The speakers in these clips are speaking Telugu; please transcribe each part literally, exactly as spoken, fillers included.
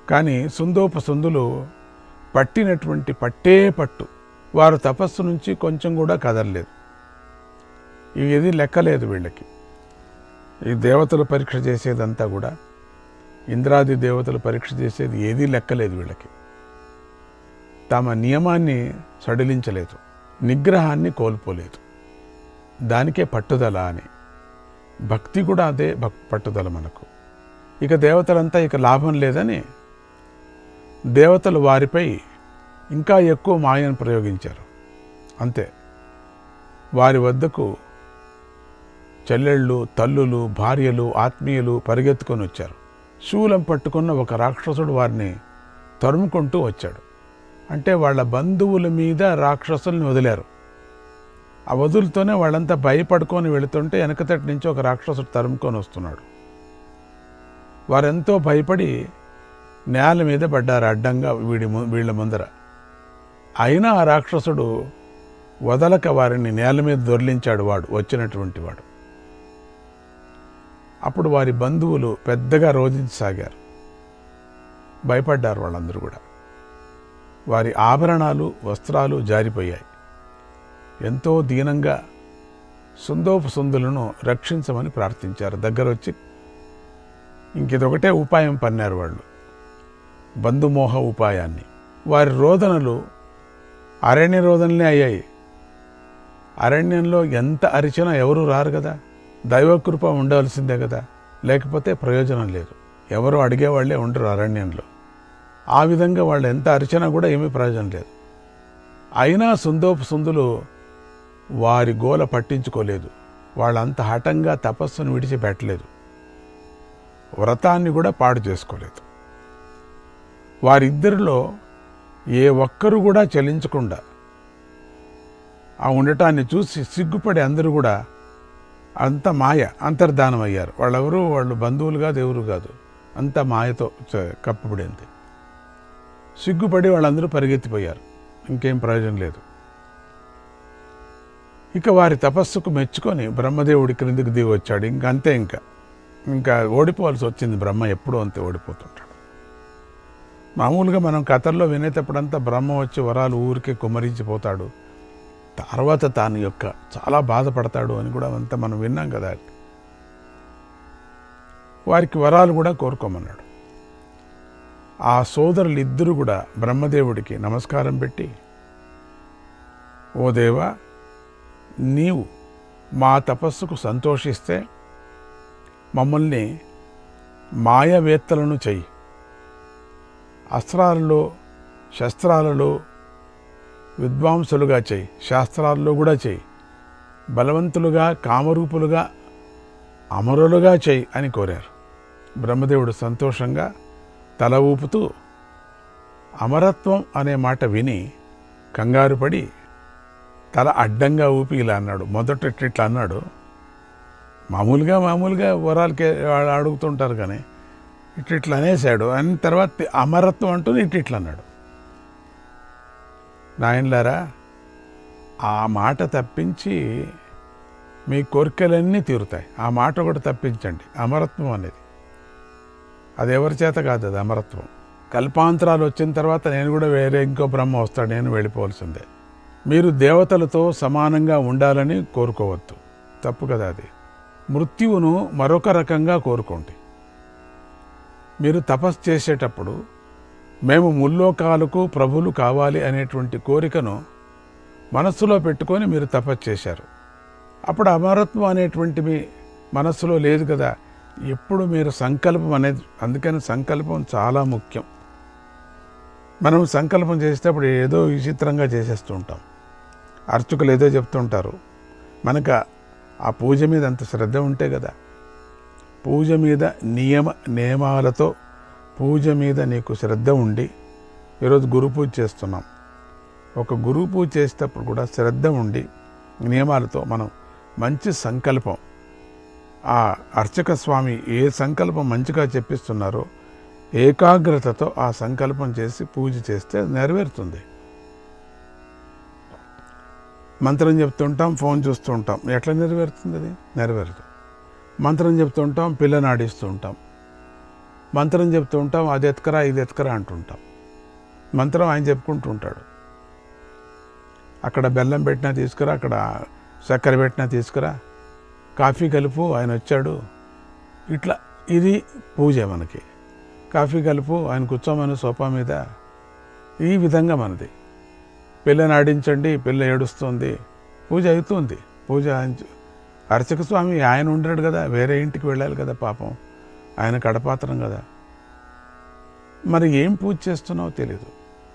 కానీ సుందోపసుందులు పట్టినటువంటి పట్టే పట్టు. వారు తపస్సు నుంచి కొంచెం కూడా కదలలేదు. ఇది లెక్కలేదు వీళ్ళకి. ఈ దేవతలు పరీక్ష చేసేదంతా కూడా, ఇంద్రాది దేవతలు పరీక్ష చేసేది ఏదీ లెక్కలేదు వీళ్ళకి. తమ నియమాన్ని సడిలించలేదు, నిగ్రహాన్ని కోల్పోలేదు. దానికే పట్టుదల అని. భక్తి కూడా అదే భక్ పట్టుదల మనకు. ఇక దేవతలంతా ఇక లాభం లేదని దేవతలు వారిపై ఇంకా ఎక్కువ మాయను ప్రయోగించారు. అంతే. వారి వద్దకు చెల్లెళ్ళు, తల్లులు, భార్యలు, ఆత్మీయులు పరిగెత్తుకొని వచ్చారు. శూలం పట్టుకున్న ఒక రాక్షసుడు వారిని తరుముకుంటూ వచ్చాడు. అంటే వాళ్ళ బంధువుల మీద రాక్షసుల్ని వదిలారు. ఆ వదులుతోనే వాళ్ళంతా భయపడుకొని వెళుతుంటే వెనకతటి నుంచి ఒక రాక్షసుడు తరుముకొని వస్తున్నాడు. వారెంతో భయపడి నేల మీద పడ్డారు అడ్డంగా వీడి వీళ్ళ ముందర. అయినా ఆ రాక్షసుడు వదలక వారిని నేల మీద దొర్లించాడు వాడు వచ్చినటువంటి వాడు. అప్పుడు వారి బంధువులు పెద్దగా రోధించసాగారు. భయపడ్డారు వాళ్ళందరూ కూడా. వారి ఆభరణాలు, వస్త్రాలు జారిపోయాయి. ఎంతో దీనంగా సుందోపసుందులను రక్షించమని ప్రార్థించారు. దగ్గర వచ్చి ఇంకిదొకటే ఉపాయం పన్నారు వాళ్ళు, బంధుమోహ ఉపాయాన్ని. వారి రోదనలు అరణ్య రోదనలే అయ్యాయి. అరణ్యంలో ఎంత అరిచినా ఎవరు రారు కదా, దైవకృప ఉండాల్సిందే కదా, లేకపోతే ప్రయోజనం లేదు. ఎవరు అడిగేవాళ్లే ఉండరు అరణ్యంలో. ఆ విధంగా వాళ్ళు ఎంత అరిచినా కూడా ఏమీ ప్రయోజనం లేదు. అయినా సుందోపసుందులు వారి గోల పట్టించుకోలేదు. వాళ్ళంత హఠంగా తపస్సును విడిచిపెట్టలేదు, వ్రతాన్ని కూడా పాడు చేసుకోలేదు. వారిద్దరిలో ఏ ఒక్కరు కూడా చలించకుండా ఆ ఉండటాన్ని చూసి సిగ్గుపడి అందరూ కూడా అంత మాయ అంతర్ధానం అయ్యారు. వాళ్ళెవరు వాళ్ళు బంధువులు కాదు, ఎవరు కాదు, అంత మాయతో కప్పబడింది. సిగ్గుపడి వాళ్ళందరూ పరిగెత్తిపోయారు. ఇంకేం ప్రయోజనం లేదు. ఇక వారి తపస్సుకు మెచ్చుకొని బ్రహ్మదేవుడి క్రిందికి దిగి వచ్చాడు. ఇంకంతే, ఇంకా ఇంకా ఓడిపోవాల్సి వచ్చింది. బ్రహ్మ ఎప్పుడూ అంతే ఓడిపోతుంటాడు. మామూలుగా మనం కథల్లో వినేటప్పుడంతా బ్రహ్మ వచ్చి వరాలు ఊరికే కుమ్మరించిపోతాడు, తర్వాత తాను యొక్క చాలా బాధపడతాడు అని కూడా అంతా మనం విన్నాం కదా. వారికి వరాలు కూడా కోరుకోమన్నాడు. ఆ సోదరులు ఇద్దరు కూడా బ్రహ్మదేవుడికి నమస్కారం పెట్టి, ఓ దేవా, నీవు మా తపస్సుకు సంతోషిస్తే మమ్మల్ని మాయవేత్తలను చెయ్యి, అస్త్రాలలో శస్త్రాలలో విద్వాంసులుగా చేయి, శాస్త్రాల్లో కూడా చేయి, బలవంతులుగా కామరూపులుగా అమరులుగా చేయి అని కోరారు. బ్రహ్మదేవుడు సంతోషంగా తల ఊపుతూ అమరత్వం అనే మాట విని కంగారు పడి తల అడ్డంగా ఊపి ఇలా అన్నాడు. మొదట ఇట్లా అన్నాడు. మామూలుగా మామూలుగా వరాలకే అడుగుతుంటారు కానీ ఇట్లా అనేసాడు. అని తర్వాత అమరత్వం అంటూ ఇట్లా అన్నాడు. నాయనలారా, ఆ మాట తప్పించి మీ కోరికలన్నీ తీరుతాయి. ఆ మాట కూడా తప్పించండి. అమరత్వం అనేది అది ఎవరి చేత కాదు, అది అమరత్వం. కల్పాంతరాలు వచ్చిన తర్వాత నేను కూడా వేరే ఇంకో బ్రహ్మ వస్తాడు, నేను వెళ్ళిపోవాల్సిందే. మీరు దేవతలతో సమానంగా ఉండాలని కోరుకోవద్దు, తప్పు కదా అది. మృత్యువును మరొక రకంగా కోరుకోండి. మీరు తపస్సు చేసేటప్పుడు మేము ముల్లోకాలకు ప్రభులు కావాలి అనేటువంటి కోరికను మనస్సులో పెట్టుకొని మీరు తపస్సు చేశారు. అప్పుడు అమరత్వం అనేటువంటి మీ మనస్సులో లేదు కదా. ఎప్పుడు మీరు సంకల్పం అనేది, అందుకని సంకల్పం చాలా ముఖ్యం. మనం సంకల్పం చేసేటప్పుడు ఏదో విచిత్రంగా చేసేస్తూ ఉంటాం. అర్చకులు ఏదో చెప్తుంటారు, మనకు ఆ పూజ మీద అంత శ్రద్ధ ఉంటే కదా. పూజ మీద నియమ నియమాలతో పూజ మీద నీకు శ్రద్ధ ఉండి, ఈరోజు గురు పూజ చేస్తున్నాం, ఒక గురు పూజ చేసేటప్పుడు కూడా శ్రద్ధ ఉండి నియమాలతో మనం మంచి సంకల్పం, ఆ అర్చక స్వామి ఏ సంకల్పం మంచిగా చెప్పిస్తున్నారో ఏకాగ్రతతో ఆ సంకల్పం చేసి పూజ చేస్తే నెరవేరుతుంది. మంత్రం చెప్తుంటాం, ఫోన్ చూస్తూ ఉంటాం, ఎట్లా నెరవేరుతుంది? అది నెరవేరదు. మంత్రం చెప్తుంటాం, పిల్లని ఆడిస్తూ ఉంటాం, మంత్రం చెప్తూ ఉంటాం, అది ఎత్తుకరా ఇది ఎత్తుకరా అంటుంటాం. మంత్రం ఆయన చెప్పుకుంటూ ఉంటాడు. అక్కడ బెల్లం పెట్టినా తీసుకురా, అక్కడ చక్కెర పెట్టినా తీసుకురా, కాఫీ కలుపు ఆయన వచ్చాడు, ఇట్లా ఇది పూజ మనకి. కాఫీ కలుపు ఆయన కూర్చోమని సోఫా మీద, ఈ విధంగా మనది. పిల్లని ఆడించండి, పిల్ల ఏడుస్తుంది, పూజ అవుతుంది. పూజ అర్చక స్వామి ఆయన ఉండడు కదా, వేరే ఇంటికి వెళ్ళాలి కదా పాపం, ఆయన కడపాత్రం కదా. మరి ఏం పూజ చేస్తున్నావో తెలీదు.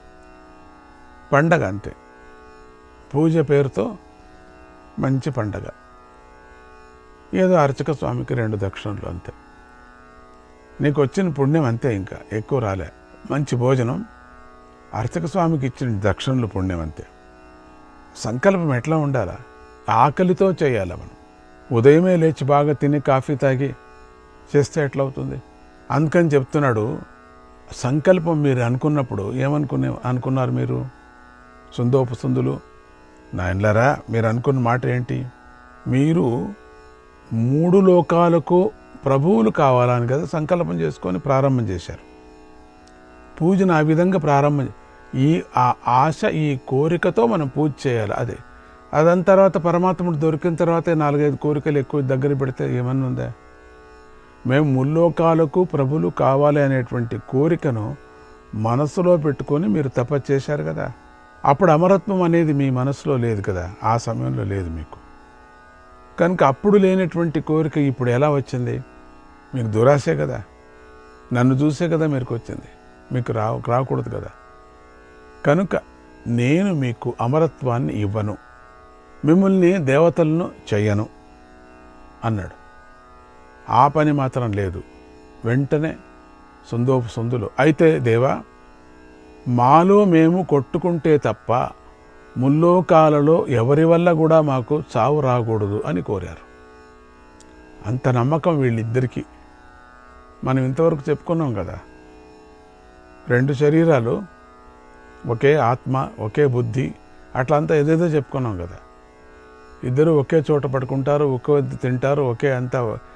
పండగ అంతే, పూజ పేరుతో మంచి పండగ. ఏదో అర్చక స్వామికి రెండు దక్షిణలు అంతే, నీకు వచ్చిన పుణ్యం అంతే, ఇంకా ఎక్కువ రాలే. మంచి భోజనం, అర్చక స్వామికి ఇచ్చిన దక్షిణలు పుణ్యం అంతే. సంకల్పం ఎట్లా ఉండాలా? ఆకలితో చేయాలి మనం. ఉదయమే లేచి బాగా తిని కాఫీ తాగి చేస్తే ఎట్లా అవుతుంది? అందుకని చెప్తున్నాడు, సంకల్పం మీరు అనుకున్నప్పుడు ఏమనుకునే అనుకున్నారు మీరు? సుందోపసుందులు నాయనలారా, మీరు అనుకున్న మాట ఏంటి? మీరు మూడు లోకాలకు ప్రభువులు కావాలని కదా సంకల్పం చేసుకొని ప్రారంభం చేశారు. పూజను ఆ విధంగా ప్రారంభం, ఈ ఆ ఆశ, ఈ కోరికతో మనం పూజ చేయాలి. అదే అదని తర్వాత పరమాత్ముడు దొరికిన తర్వాత నాలుగైదు కోరికలు ఎక్కువ దగ్గర పెడితే ఏమన్నా ఉందా? మేము ముల్లోకాలకు ప్రభులు కావాలి అనేటువంటి కోరికను మనసులో పెట్టుకొని మీరు తపస్సు చేశారు కదా. అప్పుడు అమరత్వం అనేది మీ మనసులో లేదు కదా, ఆ సమయంలో లేదు మీకు. కనుక అప్పుడు లేనటువంటి కోరిక ఇప్పుడు ఎలా వచ్చింది? మీకు దురాశే కదా, నన్ను చూసే కదా మీకు వచ్చింది, మీకు రా రాకూడదు కదా. కనుక నేను మీకు అమరత్వాన్ని ఇవ్వను, మిమ్మల్ని దేవతలను చెయ్యను అన్నాడు. ఆ పని మాత్రం లేదు. వెంటనే సుందోపు సుందులు, అయితే దేవా, మాలో మేము కొట్టుకుంటే తప్ప ముల్లోకాలలో ఎవరి వల్ల కూడా మాకు చావు రాకూడదు అని కోరారు. అంత నమ్మకం వీళ్ళిద్దరికీ. మనం ఇంతవరకు చెప్పుకున్నాం కదా, రెండు శరీరాలు, ఒకే ఆత్మ, ఒకే బుద్ధి, అట్లా అంతా ఏదేదో చెప్పుకున్నాం కదా. ఇద్దరు ఒకే చోట పడుకుంటారు, ఒకే తింటారు, ఒకే అంతా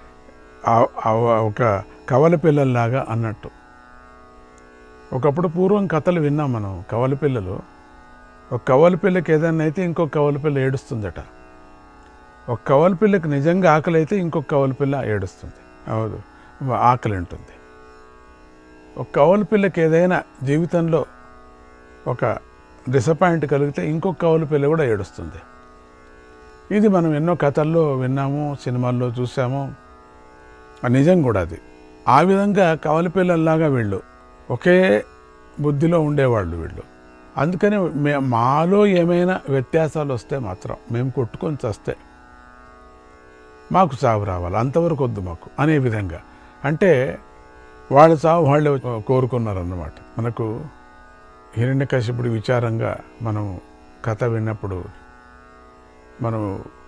ఒక కవల పిల్లల్లాగా అన్నట్టు. ఒకప్పుడు పూర్వం కథలు విన్నాం మనం. కవల పిల్లలు, ఒక కవల పిల్లకి ఏదైనా అయితే ఇంకొక కవల పిల్ల ఏడుస్తుందట. ఒక కవల పిల్లకి నిజంగా ఆకలి అయితే ఇంకొక కవల పిల్ల ఏడుస్తుంది, అవును ఆకలి ఉంటుంది. ఒక కవల పిల్లకి ఏదైనా జీవితంలో ఒక డిసప్పాయింట్ కలిగితే ఇంకొక కవల పిల్ల కూడా ఏడుస్తుంది. ఇది మనం ఎన్నో కథల్లో విన్నాము, సినిమాల్లో చూసాము, నిజం కూడా అది. ఆ విధంగా కవల పిల్లల్లాగా వీళ్ళు ఒకే బుద్ధిలో ఉండేవాళ్ళు వీళ్ళు. అందుకని మే మాలో ఏమైనా వ్యత్యాసాలు వస్తే మాత్రం మేము కొట్టుకొని చస్తే మాకు చావు రావాలి, అంతవరకు వద్దు మాకు అనే విధంగా. అంటే వాళ్ళ చావు వాళ్ళే కోరుకున్నారన్నమాట. మనకు హిరణ్యకశిపుడి విచారంగా మనం కథ విన్నప్పుడు మనం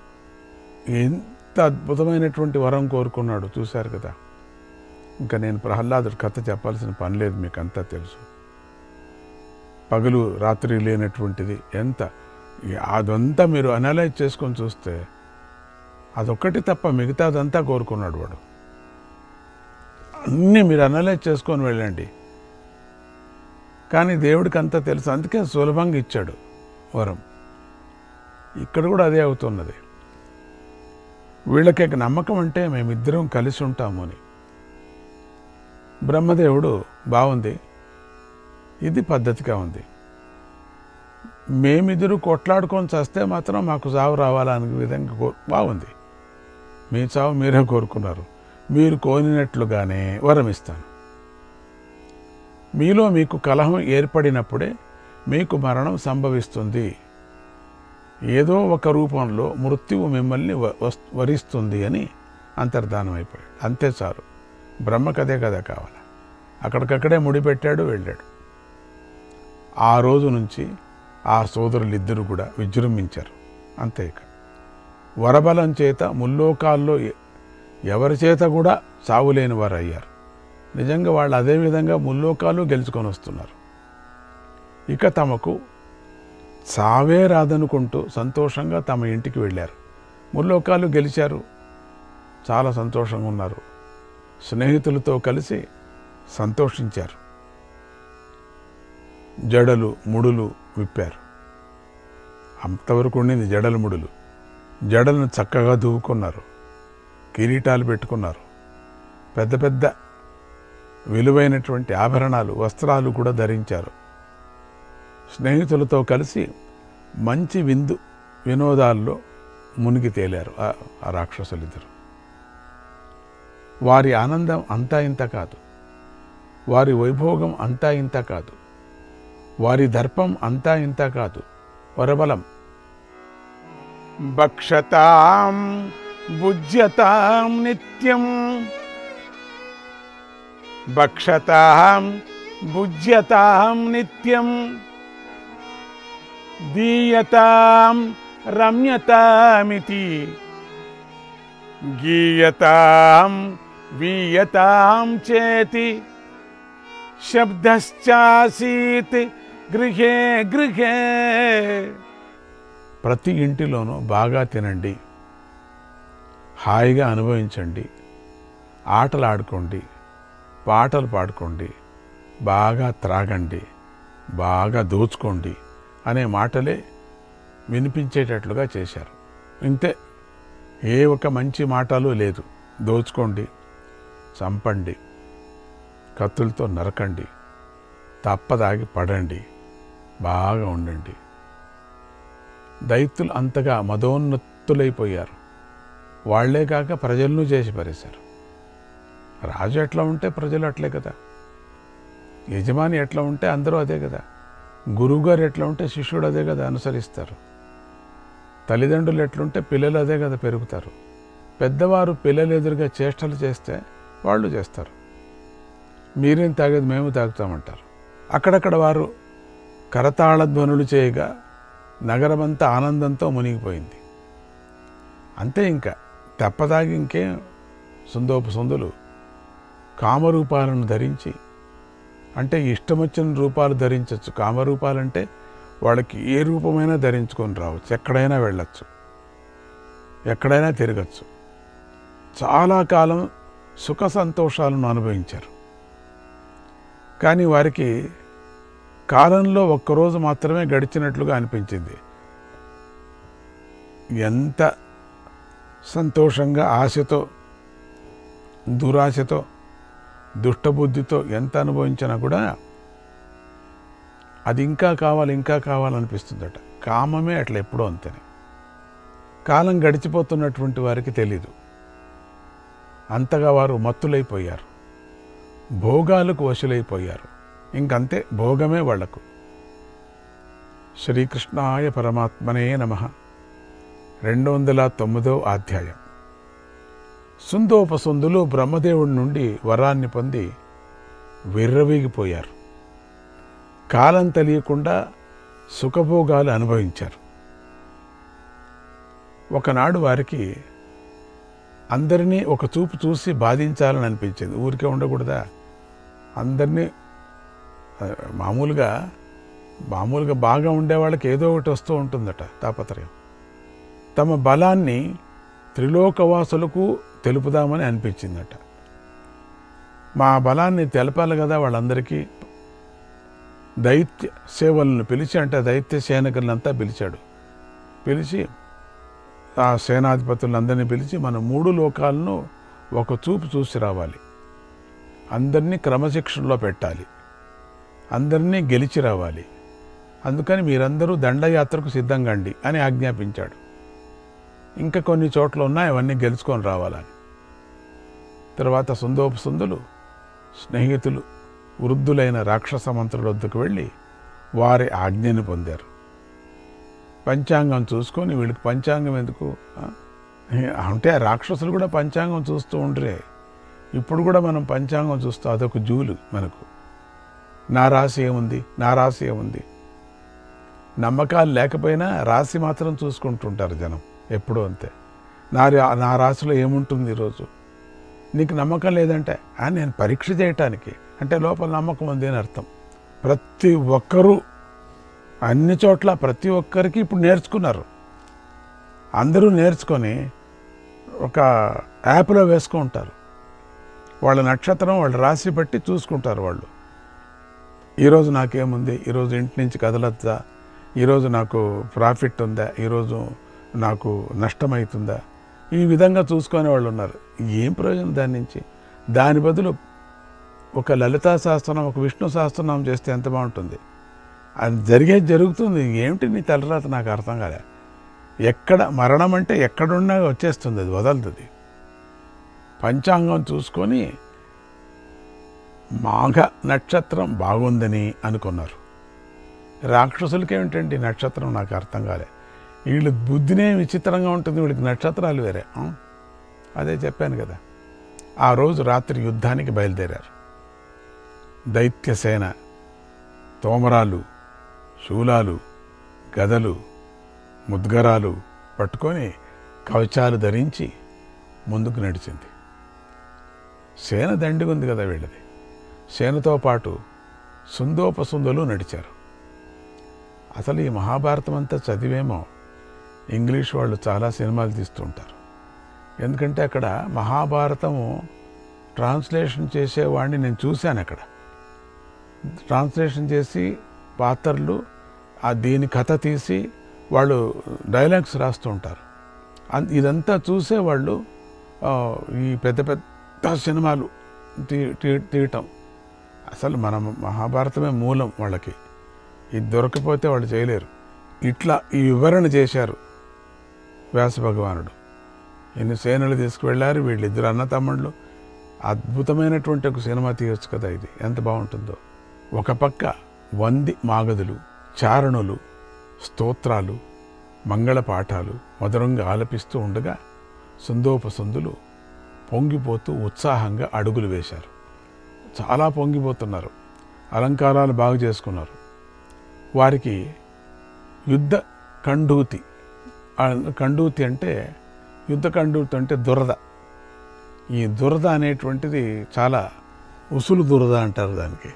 ఎంత అద్భుతమైనటువంటి వరం కోరుకున్నాడు చూశారు కదా. ఇంకా నేను ప్రహ్లాదుడు కథ చెప్పాల్సిన పని లేదు, మీకు అంతా తెలుసు. పగలు రాత్రి లేనటువంటిది ఎంత, అదంతా మీరు అనలైజ్ చేసుకొని చూస్తే అదొక్కటి తప్ప మిగతాదంతా కోరుకున్నాడు వాడు. అన్నీ మీరు అనలైజ్ చేసుకొని వెళ్ళండి. కానీ దేవుడికి అంతా తెలుసు, అందుకే సులభంగా ఇచ్చాడు వరం. ఇక్కడ కూడా అదే అవుతున్నది. వీళ్ళకి నమ్మకం అంటే మేమిద్దరం కలిసి ఉంటాము అని. బ్రహ్మదేవుడు బాగుంది, ఇది పద్ధతిగా ఉంది. మేమిద్దరు కొట్లాడుకొని చేస్తే మాత్రం మాకు చావు రావాలనే విధంగా బాగుంది. మీ చావు మీరే కోరుకున్నారు, మీరు కోరినట్లుగానే వరం ఇస్తాను. మీలో మీకు కలహం ఏర్పడినప్పుడే మీకు మరణం సంభవిస్తుంది. ఏదో ఒక రూపంలో మృత్యువు మిమ్మల్ని వరిస్తుంది అని అంతర్ధానం అయిపోయాడు. అంతే చాలు. బ్రహ్మకదే కదా కావాలి. అక్కడికక్కడే ముడిపెట్టాడు, వెళ్ళాడు. ఆ రోజు నుంచి ఆ సోదరులిద్దరూ కూడా విజృంభించారు. అంతే. ఇక వరబలం చేత ముల్లోకాల్లో ఎవరి చేత కూడా చావులేని వారు అయ్యారు. నిజంగా వాళ్ళు అదేవిధంగా ముల్లోకాలు గెలుచుకొని వస్తున్నారు. ఇక తమకు చావే రాదనుకుంటూ సంతోషంగా తమ ఇంటికి వెళ్ళారు. ముల్లోకాలు గెలిచారు, చాలా సంతోషంగా ఉన్నారు. స్నేహితులతో కలిసి సంతోషించారు. జడలు ముడులు విప్పారు. అంతవరకు ఉండింది జడలు ముడులు. జడలను చక్కగా దువ్వుకున్నారు, కిరీటాలు పెట్టుకున్నారు, పెద్ద పెద్ద విలువైనటువంటి ఆభరణాలు వస్త్రాలు కూడా ధరించారు. స్నేహితులతో కలిసి మంచి విందు వినోదాల్లో మునిగి తేలారు ఆ రాక్షసులిద్దరు. వారి ఆనందం అంతా ఇంత కాదు, వారి వైభోగం అంతా ఇంత కాదు, వారి దర్పం అంతా ఇంత కాదు. వరబలం భక్షతాం భుజ్యతాం నిత్యం, భక్షతాం భుజ్యతాం నిత్యం, దీయతాం రమ్యతామితి, గీయతాం వీయతాం చేతి, శబ్దశ్చాసీత్ గృహే గృహే. ప్రతి ఇంటిలోనూ బాగా తినండి, హాయిగా అనుభవించండి, ఆటలు ఆడుకోండి, పాటలు పాడుకోండి, బాగా త్రాగండి, బాగా దోచుకోండి అనే మాటలే వినిపించేటట్లుగా చేశారు. ఇంతే, ఏ ఒక మంచి మాటలు లేదు. దోచుకోండి, చంపండి, కత్తులతో నరకండి, తప్పదాగి పడండి, బాగా ఉండండి. దైత్యులు అంతగా మదోన్నతులైపోయారు. వాళ్లే కాక ప్రజలను చేసి పారేశారు. రాజు ఎట్లా ఉంటే ప్రజలు అట్లే కదా, యజమాని ఎట్లా ఉంటే అందరూ అదే కదా, గురువుగారు ఎట్లా ఉంటే శిష్యుడు అదే కదా అనుసరిస్తారు, తల్లిదండ్రులు ఎట్లుంటే పిల్లలు అదే కదా పెరుగుతారు. పెద్దవారు పిల్లలు ఎదురుగా చేష్టలు చేస్తే వాళ్ళు చేస్తారు. మీరేం తాగేది మేము తాగుతామంటారు. అక్కడక్కడ వారు కరతాళ ధ్వనులు చేయగా నగరమంతా ఆనందంతో మునిగిపోయింది. అంతే, ఇంకా తెప్పదాగి ఇంకేం సుందోపు సుందులు కామరూపాలను ధరించి, అంటే ఇష్టమొచ్చిన రూపాలు ధరించవచ్చు. కామరూపాలంటే వాళ్ళకి ఏ రూపమైనా ధరించుకొని రావచ్చు, ఎక్కడైనా వెళ్ళచ్చు, ఎక్కడైనా తిరగచ్చు. చాలా కాలం సుఖ సంతోషాలను అనుభవించారు. కానీ వారికి కాలంలో ఒక్కరోజు మాత్రమే గడిచినట్లుగా అనిపించింది. ఎంత సంతోషంగా ఆశతో, దురాశతో, దుష్టబుద్ధితో ఎంత అనుభవించినా కూడా అది ఇంకా కావాలి ఇంకా కావాలనిపిస్తుందట. కామమే అట్లా ఎప్పుడో అంతేనే. కాలం గడిచిపోతున్నటువంటి వారికి తెలీదు. అంతగా వారు మత్తులైపోయారు, భోగాలకు వశులైపోయారు. ఇంకంతే, భోగమే వాళ్లకు. శ్రీకృష్ణాయ పరమాత్మనే నమః. రెండు వందల తొమ్మిదో అధ్యాయం. సుందోపసుందులు బ్రహ్మదేవుడి నుండి వరాన్ని పొంది విర్రవీగిపోయారు. కాలం తెలియకుండా సుఖభోగాలు అనుభవించారు. ఒకనాడు వారికి అందరినీ ఒక చూపు చూసి బాధించాలని అనిపించింది. ఊరికే ఉండకూడదా, అందరినీ మామూలుగా మామూలుగా బాగా ఉండేవాళ్ళకి ఏదో ఒకటి వస్తూ ఉంటుందట తాపత్రయం. తమ బలాన్ని త్రిలోకవాసులకు తెలుపుదామని అనిపించిందట. మా బలాన్ని తెలపాలి కదా వాళ్ళందరికీ. దైత్య సేవలను పిలిచి, అంటే దైత్య సేనకులంతా పిలిచాడు. పిలిచి ఆ సేనాధిపతులందరినీ పిలిచి మన మూడు లోకాలను ఒక చూపు చూసి రావాలి, అందరినీ క్రమశిక్షణలో పెట్టాలి, అందరినీ గెలిచి రావాలి, అందుకని మీరందరూ దండయాత్రకు సిద్ధంగా అండి అని ఆజ్ఞాపించాడు. ఇంకా కొన్ని చోట్ల ఉన్నాయి, అవన్నీ గెలుచుకొని రావాలని. తర్వాత సుందోపసుందులు స్నేహితులు వృద్ధులైన రాక్షస మంత్రుల వద్దకు వెళ్ళి వారి ఆజ్ఞని పొందారు. పంచాంగం చూసుకొని, వీళ్ళకి పంచాంగం ఎందుకు అంటే రాక్షసులు కూడా పంచాంగం చూస్తూ ఉండరే. ఇప్పుడు కూడా మనం పంచాంగం చూస్తాం, అదొక జూలు మనకు. నా రాశి ఏముంది, నా రాశి ఏముంది. నమ్మకాలు లేకపోయినా రాశి మాత్రం చూసుకుంటుంటారు జనం ఎప్పుడూ అంతే. నా నా రాశిలో ఏముంటుంది ఈరోజు, నీకు నమ్మకం లేదంటే నేను పరీక్ష చేయటానికి, అంటే లోపల నమ్మకం ఉంది అని అర్థం. ప్రతి ఒక్కరూ అన్ని చోట్ల ప్రతి ఒక్కరికి ఇప్పుడు నేర్చుకున్నారు. అందరూ నేర్చుకొని ఒక యాప్లో వేసుకుంటారు. వాళ్ళ నక్షత్రం వాళ్ళు రాసి బట్టి చూసుకుంటారు వాళ్ళు. ఈరోజు నాకేముంది, ఈరోజు ఇంటి నుంచి కదలొద్దా, ఈరోజు నాకు ప్రాఫిట్ ఉందా, ఈరోజు నాకు నష్టమవుతుందా, ఈ విధంగా చూసుకునే వాళ్ళు ఉన్నారు. ఏం ప్రయోజనం దాని నుంచి? దాని బదులు ఒక లలితా శాస్త్రం, ఒక విష్ణు సహస్రనామం చేస్తే ఎంత బాగుంటుంది. అది జరిగేది జరుగుతుంది. ఏమిటి నీ తలరాత నాకు అర్థం కాలే. ఎక్కడ మరణం అంటే ఎక్కడున్నా వచ్చేస్తుంది, అది వదలుతుంది. పంచాంగం చూసుకొని మాఘ నక్షత్రం బాగుందని అనుకున్నారు. రాక్షసులకి ఏమిటండి నక్షత్రం నాకు అర్థం కాలే. వీళ్ళ బుద్ధినే విచిత్రంగా ఉంటుంది, వీళ్ళకి నక్షత్రాలు వేరే. అదే చెప్పాను కదా. ఆ రోజు రాత్రి యుద్ధానికి బయలుదేరారు. దైత్యసేన తోమరాలు, శూలాలు, గదలు, ముద్గరాలు పట్టుకొని కవచాలు ధరించి ముందుకు నడిచింది. సేన దండిగా ఉంది కదా వీళ్ళది. సేనతో పాటు సుందోపసుందులు నడిచారు. అసలు ఈ మహాభారతం అంతా చదివేమో ఇంగ్లీష్ వాళ్ళు చాలా సినిమాలు తీస్తూ ఉంటారు. ఎందుకంటే అక్కడ మహాభారతము ట్రాన్స్లేషన్ చేసేవాడిని నేను చూశాను. అక్కడ ట్రాన్స్లేషన్ చేసి పాత్రలు ఆ దీని కథ తీసి వాళ్ళు డైలాగ్స్ రాస్తూ ఉంటారు. ఇదంతా చూసేవాళ్ళు ఈ పెద్ద పెద్ద సినిమాలు తీ తీయటం. అసలు మన మహాభారతమే మూలం వాళ్ళకి. ఇది దొరకపోతే వాళ్ళు చేయలేరు. ఇట్లా ఈ వివరణ చేశారు వ్యాస భగవానుడు. ఎన్ని సేనలు తీసుకువెళ్ళారు వీళ్ళిద్దరు అన్న తమ్ముళ్ళు. అద్భుతమైనటువంటి ఒక సినిమా తీయొచ్చు కదా ఇది, ఎంత బాగుంటుందో. ఒక పక్క వంది మాగదులు, చారణులు, స్తోత్రాలు, మంగళ పాఠాలు మధురంగా ఆలపిస్తూ ఉండగా సుందోపసుందులు పొంగిపోతూ ఉత్సాహంగా అడుగులు వేశారు. చాలా పొంగిపోతున్నారు. అలంకారాలు బాగు చేసుకున్నారు. వారికి యుద్ధ కండూతి, కండూతి అంటే యుద్ధ కండూతి అంటే దురద. ఈ దురద అనేటువంటిది చాలా ఉసులు దురద అంటారు దానికి.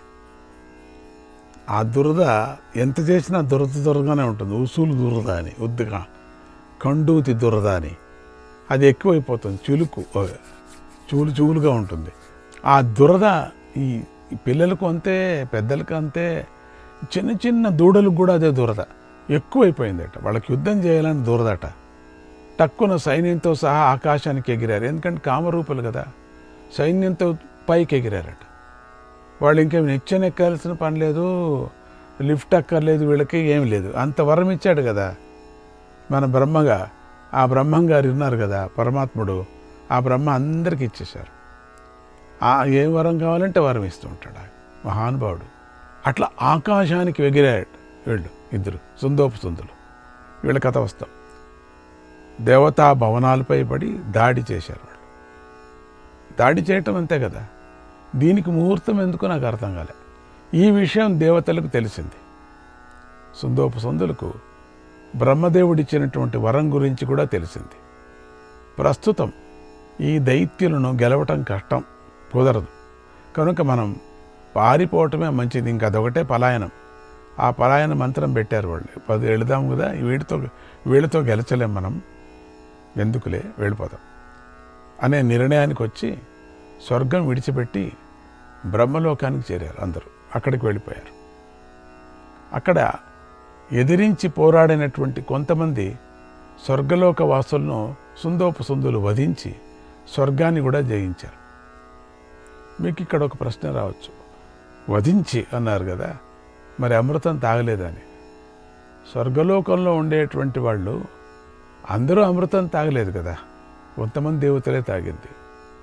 ఆ దురద ఎంత చేసినా దురద దురదగానే ఉంటుంది. ఉసులు దురద అని, ఉద్దుగా కండూతి దురద అని. అది ఎక్కువైపోతుంది, చులుకు చూలు చూలుగా ఉంటుంది. ఆ దురద ఈ పిల్లలకు అంతే, పెద్దలకు అంతే, చిన్న చిన్న దూడలకు కూడా అదే దురద ఎక్కువైపోయిందట. వాళ్ళకి యుద్ధం చేయాలని దురదట. టక్కున సైన్యంతో సహా ఆకాశానికి ఎగిరారు. ఎందుకంటే కామరూపులు కదా, సైన్యంతో పైకి ఎగిరారట. వాళ్ళు ఇంకేం నిచ్చెన ఎక్కాల్సిన పని లేదు, లిఫ్ట్ అక్కర్లేదు, వీళ్ళకి ఏమి లేదు. అంత వరం ఇచ్చాడు కదా మన బ్రహ్మగా. ఆ బ్రహ్మం గారు ఉన్నారు కదా పరమాత్ముడు, ఆ బ్రహ్మ అందరికీ ఇచ్చేశారు. ఆ ఏం వరం కావాలంటే వరం ఇస్తూ ఉంటాడు మహానుభావుడు. అట్లా ఆకాశానికి ఎగిరాడు వీళ్ళు ఇద్దరు సుందోపసుందులు. వీళ్ళ కథ వస్తాం. దేవతా భవనాలపై పడి దాడి చేశారు వాళ్ళు. దాడి చేయటం అంతే కదా. దీనికి ముహూర్తం ఎందుకు నాకు అర్థం కాలే. ఈ విషయం దేవతలకు తెలిసింది. సుందోపసుందులకు బ్రహ్మదేవుడిచ్చినటువంటి వరం గురించి కూడా తెలిసింది. ప్రస్తుతం ఈ దైత్యులను గెలవటం కష్టం, కుదరదు. కనుక మనం పారిపోవటమే మంచిది. ఇంకా అదొకటే పలాయనం. ఆ పలాయన మంత్రం పెట్టారు వాళ్ళు. పది వెళదాం కదా, వీడితో వీళ్ళతో గెలచలేం మనం, ఎందుకులే వెళ్ళిపోతాం అనే నిర్ణయానికి వచ్చి స్వర్గం విడిచిపెట్టి బ్రహ్మలోకానికి చేరారు. అందరూ అక్కడికి వెళ్ళిపోయారు. అక్కడ ఎదిరించి పోరాడినటువంటి కొంతమంది స్వర్గలోక వాసులను సుందోపసుందులు వధించి స్వర్గాన్ని కూడా జయించారు. మీకు ఇక్కడ ఒక ప్రశ్న రావచ్చు, వధించి అన్నారు కదా, మరి అమృతం తాగలేదని. స్వర్గలోకంలో ఉండేటువంటి వాళ్ళు అందరూ అమృతం తాగలేదు కదా, కొంతమంది దేవతలే తాగింది.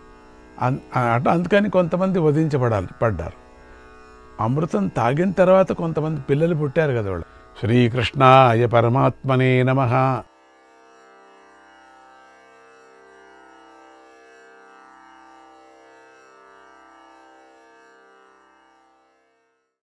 అట అందుకని కొంతమంది వధించబడాలి పడ్డారు. అమృతం తాగిన తర్వాత కొంతమంది పిల్లలు పుట్టారు కదా వాళ్ళు. శ్రీకృష్ణాయ పరమాత్మనే నమః.